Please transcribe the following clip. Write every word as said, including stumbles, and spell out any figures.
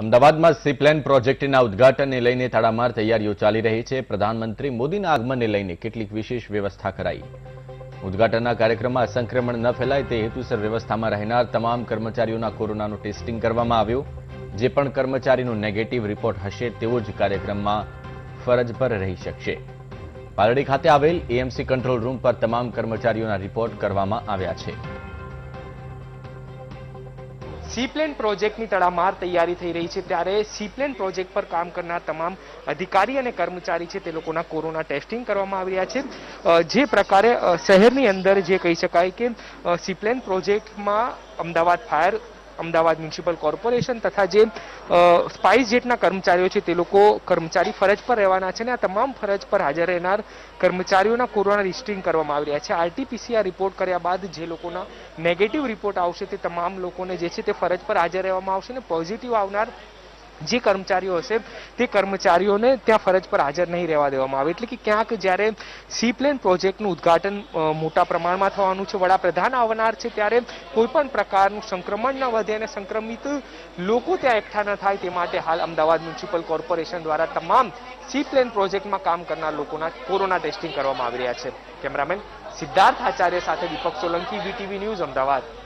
અમદાવાદમાં sea plane પ્રોજેક્ટના ઉદ્ઘાટનને લઈને તડામાર તૈયારીઓ ચાલી રહી છે। પ્રધાનમંત્રી મોદીના આગમનને લઈને કેટલીક વિશેષ વ્યવસ્થા કરાઈ। ઉદ્ઘાટનના કાર્યક્રમમાં સંક્રમણ ન ફેલાય તે હેતુસર વ્યવસ્થામાં રહેનાર તમામ કર્મચારીઓના કોરોનાનું ટેસ્ટિંગ કરવામાં આવ્યું। જે પણ કર્મચારીનો નેગેટિવ રિપોર્ટ હશે તેવો જ કાર્યક્રમમાં ફરજ પર રહી શકશે। પાલડી ખાતે આવેલ એએમસી કંટ્રોલ રૂમ પર તમામ કર્મચારીઓના રિપોર્ટ કરવામાં આવ્યા છે। સી પ્લેન પ્રોજેક્ટની તડામાર તૈયારી થઈ રહી છે ત્યારે સી પ્લેન પ્રોજેક્ટ પર કામ કરનાર તમામ અધિકારી અને કર્મચારી છે તે લોકોના કોરોના ટેસ્ટિંગ કરવામાં આવી રહ્યા છે। જે પ્રકારે શહેરની અંદર જે કહી શકાય કે સી પ્લેન પ્રોજેક્ટમાં Ahmedabad fire Ahmedabad municipal corporation તથા જે સ્પાઇસ જેટના કર્મચારીઓ છે તે લોકો કર્મચારી ફરજ પર રહેવાના છે અને આ તમામ ફરજ પર હાજર રહેનાર કર્મચારીઓના કોરોના ટેસ્ટિંગ કરવામાં આવી રહ્યા છે। આરટીપીસીઆર રિપોર્ટ કર્યા બાદ જે લોકોના નેગેટિવ રિપોર્ટ આવશે તે તમામ લોકોને જે છે તે ફરજ પર હાજર રહેવામાં આવશે અને પોઝિટિવ આવનાર જે કર્મચારીઓ હશે તે કર્મચારીઓને ત્યાં ફરજ પર હાજર નહીં રહેવા દેવામાં આવે। એટલે કે ક્યાંક જ્યારે સી પ્લેન પ્રોજેક્ટનું ઉદ્ઘાટન મોટા પ્રમાણમાં થવાનું છે, વડાપ્રધાન આવનાર છે, ત્યારે કોઈ પણ પ્રકારનું સંક્રમણ ન વધે અને સંક્રમિત લોકો ત્યાં એકઠા ન થાય તે માટે હાલ અમદાવાદ મ્યુનિસિપલ કોર્પોરેશન દ્વારા તમામ સી પ્લેન પ્રોજેક્ટમાં કામ કરનાર લોકોના કોરોના ટેસ્ટિંગ કરવામાં આવી રહ્યા છે। કેમેરામેન સિદ્ધાર્થ આચાર્ય સાથે દીપક સોલંકી, વીટીવી ન્યૂઝ, અમદાવાદ।